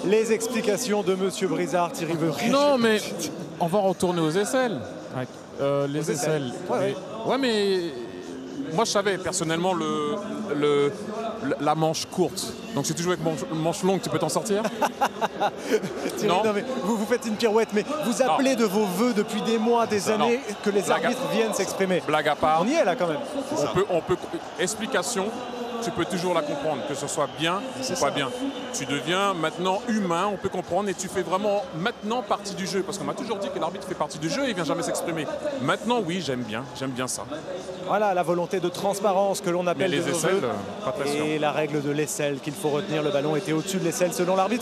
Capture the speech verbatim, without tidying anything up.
les explications de Monsieur Brizard, Thierry Beurry. Non, mais on va retourner aux aisselles. Euh, les Aux aisselles. aisselles. Ouais, ouais. ouais, mais moi, je savais personnellement le, le, la manche courte. Donc, si tu joues avec manche, manche longue, tu peux t'en sortir. Thierry, non. non, mais vous, vous faites une pirouette, mais vous appelez non. de vos voeux depuis des mois, des Ça, années, non. que les Blague arbitres à... viennent s'exprimer. Blague à part. On y est là quand même. On peut, on peut, explication, tu peux toujours la comprendre, que ce soit bien ou pas ça. bien. Tu deviens maintenant humain, on peut comprendre, et tu fais vraiment maintenant partie du jeu. Parce qu'on m'a toujours dit que l'arbitre fait partie du jeu et il ne vient jamais s'exprimer. Maintenant, oui, j'aime bien, j'aime bien ça. Voilà la volonté de transparence que l'on appelle Mais les de nos aisselles, jeux. pas de pression. Et la règle de l'aisselle qu'il faut retenir, le ballon était au-dessus de l'aisselle selon l'arbitre.